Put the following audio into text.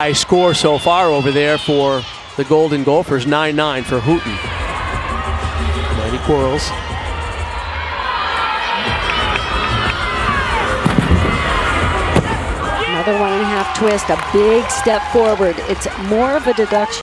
High score so far over there for the Golden Gophers, 9-9 for Hooten. Maddie Quarles. Another 1.5 twist, a big step forward. It's more of a deduction.